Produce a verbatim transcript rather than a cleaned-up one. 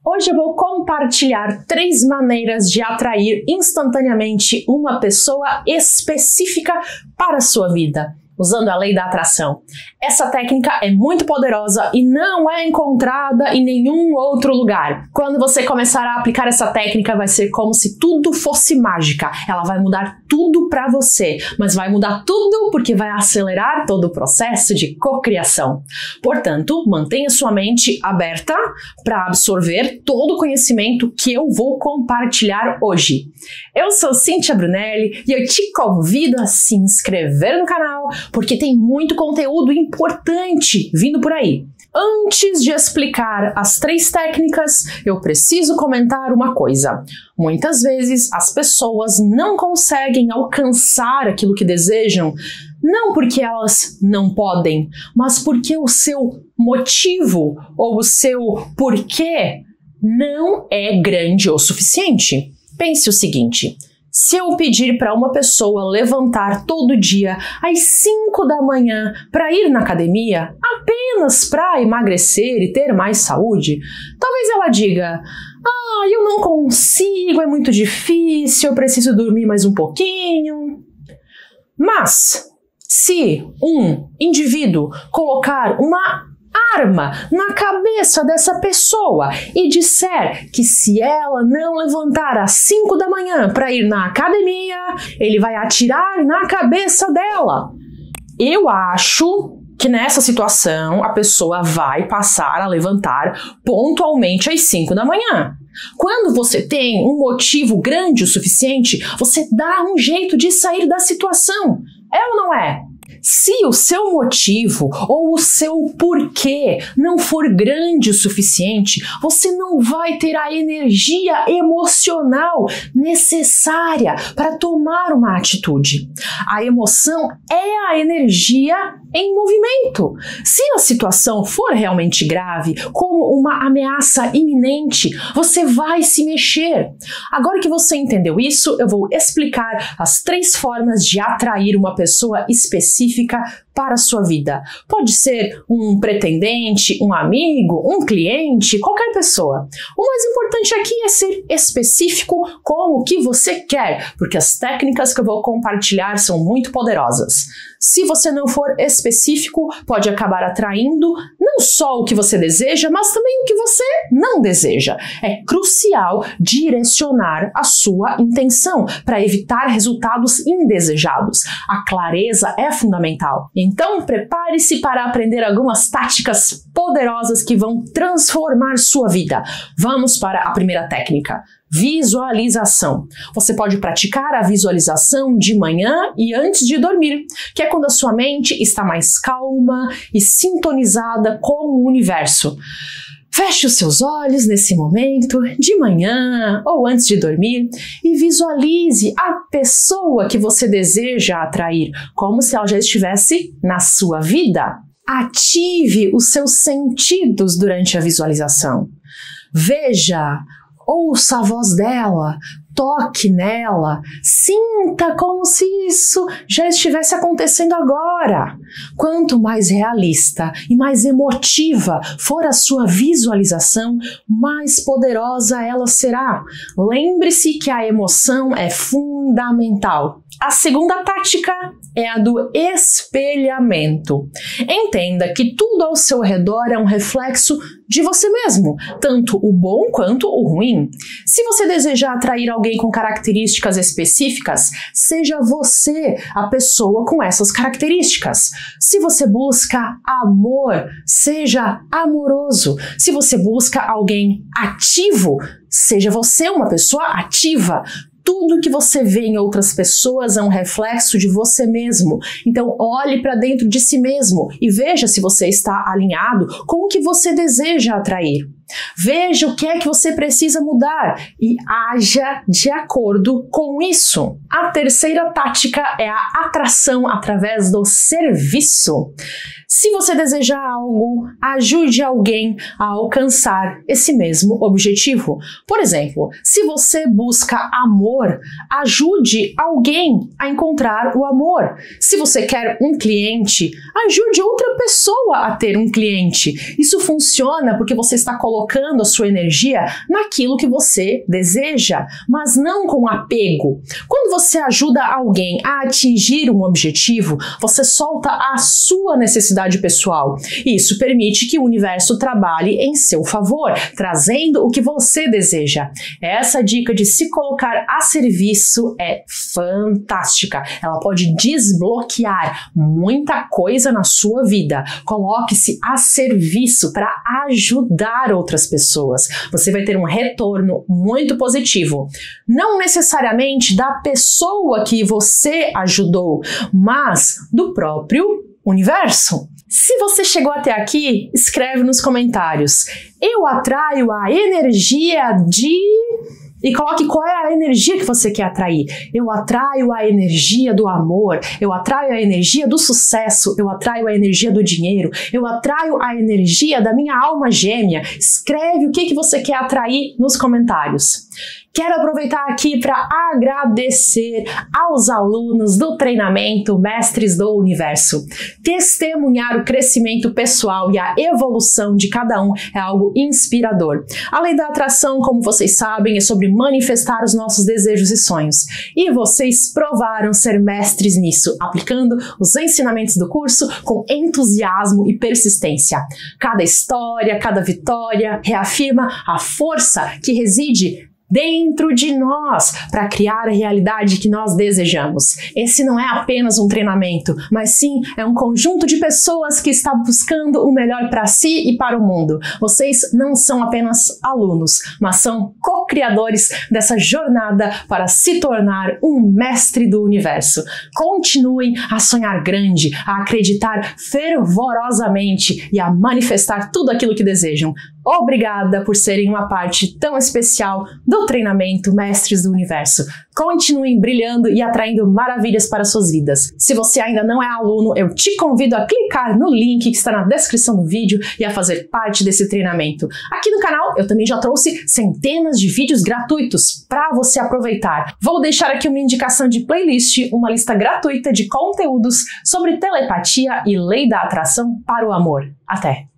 Hoje eu vou compartilhar três maneiras de atrair instantaneamente uma pessoa específica para a sua vida, usando a lei da atração. Essa técnica é muito poderosa e não é encontrada em nenhum outro lugar. Quando você começar a aplicar essa técnica, vai ser como se tudo fosse mágica. Ela vai mudar tudo para você, mas vai mudar tudo porque vai acelerar todo o processo de cocriação. Portanto, mantenha sua mente aberta para absorver todo o conhecimento que eu vou compartilhar hoje. Eu sou Cíntia Brunelli e eu te convido a se inscrever no canal, porque tem muito conteúdo importante vindo por aí. Antes de explicar as três técnicas, eu preciso comentar uma coisa. Muitas vezes as pessoas não conseguem alcançar aquilo que desejam, não porque elas não podem, mas porque o seu motivo ou o seu porquê não é grande o suficiente. Pense o seguinte: se eu pedir para uma pessoa levantar todo dia às cinco da manhã para ir na academia, apenas para emagrecer e ter mais saúde, talvez ela diga: ah, eu não consigo, é muito difícil, eu preciso dormir mais um pouquinho. Mas, se um indivíduo colocar uma arma na cabeça dessa pessoa e disser que se ela não levantar às cinco da manhã para ir na academia, ele vai atirar na cabeça dela. Eu acho que nessa situação a pessoa vai passar a levantar pontualmente às cinco da manhã. Quando você tem um motivo grande o suficiente, você dá um jeito de sair da situação. É ou não é? Se o seu motivo ou o seu porquê não for grande o suficiente, você não vai ter a energia emocional necessária para tomar uma atitude. A emoção é a energia em movimento. Se a situação for realmente grave, como uma ameaça iminente, você vai se mexer. Agora que você entendeu isso, eu vou explicar as três formas de atrair uma pessoa específica para a sua vida. Pode ser um pretendente, um amigo, um cliente, qualquer pessoa. O mais importante aqui é ser específico com o que você quer, porque as técnicas que eu vou compartilhar são muito poderosas. Se você não for específico, pode acabar atraindo não só o que você deseja, mas também o que você não deseja. É crucial direcionar a sua intenção para evitar resultados indesejados. A clareza é fundamental. Então, prepare-se para aprender algumas táticas poderosas que vão transformar sua vida. Vamos para a primeira técnica. Visualização. Você pode praticar a visualização de manhã e antes de dormir, que é quando a sua mente está mais calma e sintonizada com o universo. Feche os seus olhos nesse momento, de manhã ou antes de dormir, e visualize a pessoa que você deseja atrair, como se ela já estivesse na sua vida. Ative os seus sentidos durante a visualização. Veja, ouça a voz dela, toque nela, sinta como se isso já estivesse acontecendo agora. Quanto mais realista e mais emotiva for a sua visualização, mais poderosa ela será. Lembre-se que a emoção é fundamental. A segunda tática é a do espelhamento. Entenda que tudo ao seu redor é um reflexo de você mesmo, tanto o bom quanto o ruim. Se você desejar atrair alguém com características específicas, seja você a pessoa com essas características. Se você busca amor, seja amoroso. Se você busca alguém ativo, seja você uma pessoa ativa. Tudo que você vê em outras pessoas é um reflexo de você mesmo. Então, olhe para dentro de si mesmo e veja se você está alinhado com o que você deseja atrair. Veja o que é que você precisa mudar e haja de acordo com isso. A terceira tática é a atração através do serviço. Se você deseja algo, ajude alguém a alcançar esse mesmo objetivo. Por exemplo, se você busca amor, ajude alguém a encontrar o amor. Se você quer um cliente, ajude outra pessoa a ter um cliente. Isso funciona porque você está colocando colocando a sua energia naquilo que você deseja, mas não com apego. Quando você ajuda alguém a atingir um objetivo, você solta a sua necessidade pessoal. Isso permite que o universo trabalhe em seu favor, trazendo o que você deseja. Essa dica de se colocar a serviço é fantástica. Ela pode desbloquear muita coisa na sua vida. Coloque-se a serviço para ajudar outras pessoas. Você vai ter um retorno muito positivo. Não necessariamente da pessoa que você ajudou, mas do próprio universo. Se você chegou até aqui, escreve nos comentários: eu atraio a energia de... E coloque qual é a energia que você quer atrair. Eu atraio a energia do amor, eu atraio a energia do sucesso, eu atraio a energia do dinheiro, eu atraio a energia da minha alma gêmea. Escreve o que, que você quer atrair nos comentários. Quero aproveitar aqui para agradecer aos alunos do treinamento Mestres do Universo. Testemunhar o crescimento pessoal e a evolução de cada um é algo inspirador. A lei da atração, como vocês sabem, é sobre manifestar os nossos desejos e sonhos. E vocês provaram ser mestres nisso, aplicando os ensinamentos do curso com entusiasmo e persistência. Cada história, cada vitória reafirma a força que reside dentro de nós para criar a realidade que nós desejamos. Esse não é apenas um treinamento, mas sim é um conjunto de pessoas que está buscando o melhor para si e para o mundo. Vocês não são apenas alunos, mas são co-criadores dessa jornada para se tornar um mestre do universo. Continuem a sonhar grande, a acreditar fervorosamente e a manifestar tudo aquilo que desejam. Obrigada por serem uma parte tão especial do treinamento Mestres do Universo. Continuem brilhando e atraindo maravilhas para suas vidas. Se você ainda não é aluno, eu te convido a clicar no link que está na descrição do vídeo e a fazer parte desse treinamento. Aqui no canal eu também já trouxe centenas de vídeos gratuitos para você aproveitar. Vou deixar aqui uma indicação de playlist, uma lista gratuita de conteúdos sobre telepatia e lei da atração para o amor. Até!